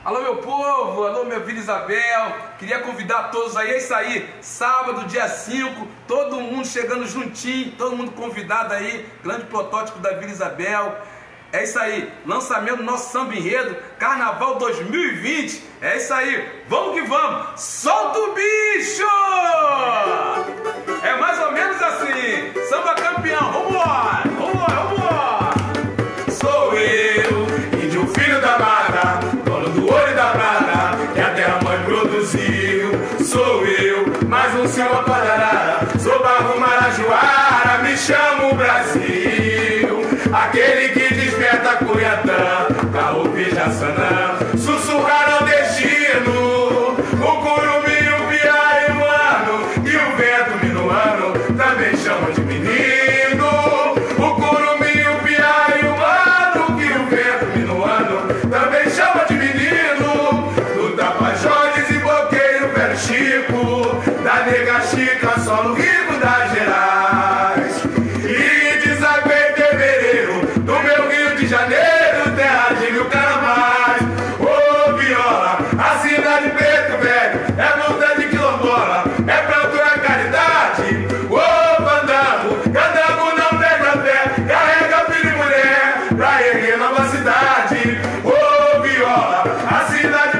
Alô meu povo, alô minha Vila Isabel, queria convidar todos aí, é isso aí, sábado dia 5, todo mundo chegando juntinho, todo mundo convidado aí, grande protótipo da Vila Isabel, é isso aí, lançamento do nosso samba enredo, Carnaval 2020, é isso aí, vamos que vamos, solta o bicho! É mais ou menos assim, samba campeão, vambora, vambora, vambora! Sou eu, índio filho da mata, dono do ouro e da prata, que a terra mãe produziu. Sou eu, mais um samba padarara, sou barro marajoara, me chamo Brasil. Aquele que desperta Cuiatã, Caúbi Jaçanã, sussurrar ao destino, o curumim, o piá e o ano, e o vento minuano, também chamam de menino. O curumim, o piá e o ano, que o vento minuano, também chama de menino. Do Tapajós e Boqueiro, Velho Chico, da Nega Chica, solo rico das Gerais, e de Zaguei Fevereiro, do meu Rio de Janeiro, terra de mil carnavais. Ô viola, a cidade preto velho, é monta de quilombola, é pra tua caridade. Ô fandango, candango não pega pé, carrega filho e mulher, pra erguer nova cidade. Ô viola, a cidade